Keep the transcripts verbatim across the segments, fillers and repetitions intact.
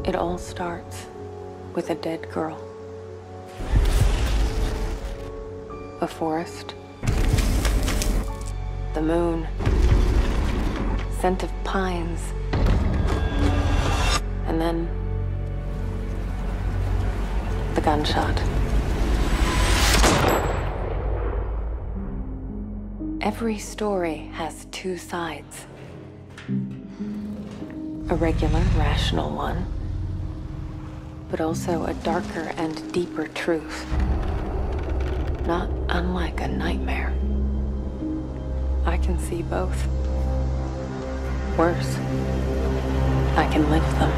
It all starts with a dead girl. A forest. The moon. Scent of pines. And then the gunshot. Every story has two sides. A regular, rational one, but also a darker and deeper truth. Not unlike a nightmare. I can see both. Worse, I can live them.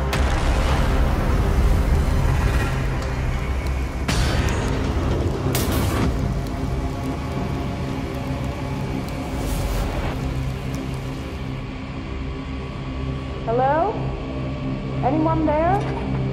Hello? Anyone there?